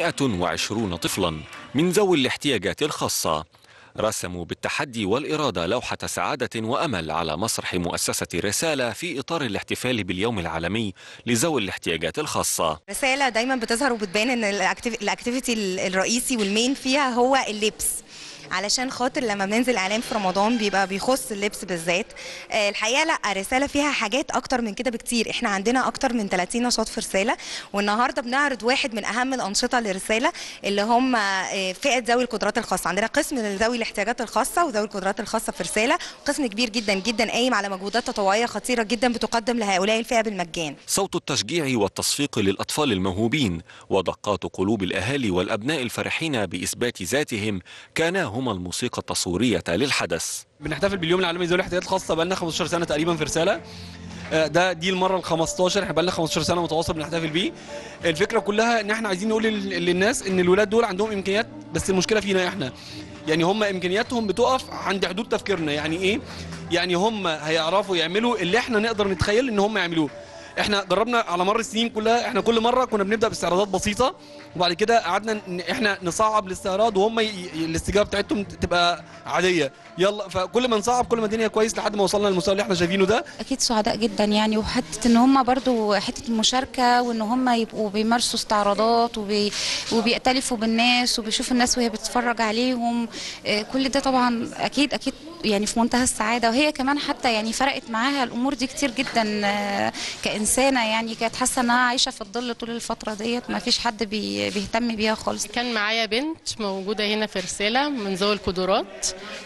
120 طفلا من ذوي الاحتياجات الخاصة رسموا بالتحدي والإرادة لوحة سعادة وأمل على مسرح مؤسسة رسالة في إطار الاحتفال باليوم العالمي لذوي الاحتياجات الخاصة. رسالة دايما بتظهر وبتبان ان الاكتيفيتي الرئيسي والمين فيها هو اللبس، علشان خاطر لما بننزل اعلان في رمضان بيبقى بيخص اللبس بالذات. الحقيقه لا، رساله فيها حاجات اكتر من كده بكتير. احنا عندنا اكتر من 30 نشاط في رساله، والنهارده بنعرض واحد من اهم الانشطه لرساله اللي هم فئه ذوي القدرات الخاصه. عندنا قسم لذوي الاحتياجات الخاصه وذوي القدرات الخاصه في رساله، قسم كبير جدا جدا قايم على مجهودات تطوعيه خطيره جدا بتقدم لهؤلاء الفئه بالمجان. صوت التشجيع والتصفيق للاطفال الموهوبين ودقات قلوب الاهالي والابناء الفرحين باثبات ذاتهم كانا هما الموسيقى التصويرية للحدث. بنحتفل باليوم العالمي لذوي الاحتياجات الخاصة بقالنا 15 سنة تقريبا في رسالة. دي المرة ال 15، احنا بقالنا 15 سنة متواصل بنحتفل بيه. الفكرة كلها ان احنا عايزين نقول للناس ان الولاد دول عندهم امكانيات، بس المشكلة فينا احنا. يعني هم امكانياتهم بتقف عند حدود تفكيرنا. يعني ايه؟ يعني هم هيعرفوا يعملوا اللي احنا نقدر نتخيل ان هم يعملوه. احنا جربنا على مر السنين كلها، احنا كل مره كنا بنبدا باستعراضات بسيطه، وبعد كده قعدنا احنا نصعب الاستعراض وهم الاستجابه بتاعتهم تبقى عاديه. يلا، فكل ما نصعب كل ما الدنيا كويس لحد ما وصلنا للمستوى اللي احنا شايفينه ده. اكيد سعداء جدا يعني، وحته ان هم برضو حته المشاركه وان هم يبقوا بيمارسوا استعراضات وبيأتلفوا بالناس وبيشوفوا الناس وهي بتتفرج عليهم. كل ده طبعا اكيد اكيد يعني في منتهى السعاده، وهي كمان حتى يعني فرقت معاها الامور دي كتير جدا كانسانه. يعني كانت حاسه انها عايشه في الظل طول الفتره ديت، ما فيش حد بيهتم بيها خالص. كان معايا بنت موجوده هنا في رساله من ذوي القدرات،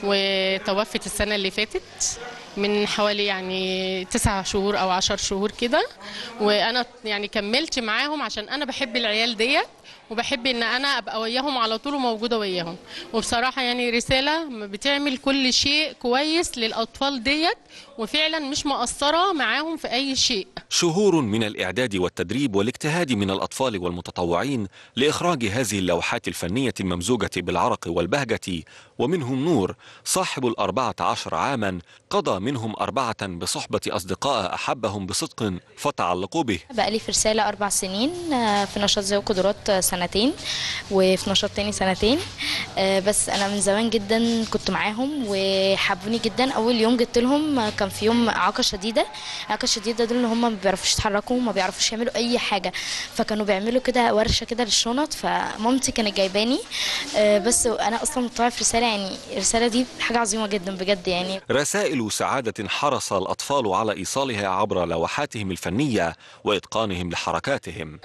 وتوفت السنه اللي فاتت من حوالي يعني 9 شهور او 10 شهور كده، وانا يعني كملت معاهم عشان انا بحب العيال ديت وبحب ان انا ابقى وياهم على طول وموجوده وياهم. وبصراحه يعني رساله بتعمل كل شيء كويس للاطفال ديت، وفعلا مش مقصره معاهم في اي شيء. شهور من الاعداد والتدريب والاجتهاد من الاطفال والمتطوعين لاخراج هذه اللوحات الفنيه الممزوجه بالعرق والبهجه، ومنهم نور صاحب ال14 عاما قضى منهم 4 بصحبه اصدقاء احبهم بصدق فتعلقوا به. بقالي في رساله 4 سنين، في نشاط ذوي القدرات 2 وفي نشاط تاني 2. بس انا من زمان جدا كنت معاهم وحبوني جدا. اول يوم جبت لهم كان في يوم اعاقه شديده. اعاقه شديده دول ان هم ما بيعرفوش يتحركوا، ما بيعرفوش يعملوا اي حاجه، فكانوا بيعملوا كده ورشه كده للشنط، فمامتي كانت جايباني. بس انا اصلا متطوعه في رساله، يعني الرساله دي حاجه عظيمه جدا بجد. يعني رسائل سعاده حرص الاطفال على ايصالها عبر لوحاتهم الفنيه واتقانهم لحركاتهم.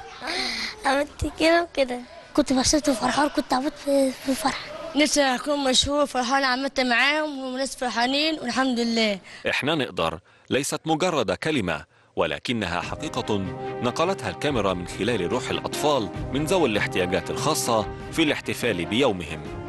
عملت كده وكده، كنت مبسوط وفرحان، كنت عملت في فرحه. نفسي اكون مشهور فرحان، عملت معاهم وناس فرحانين والحمد لله. احنا نقدر ليست مجرد كلمه، ولكنها حقيقه نقلتها الكاميرا من خلال روح الاطفال من ذوي الاحتياجات الخاصه في الاحتفال بيومهم.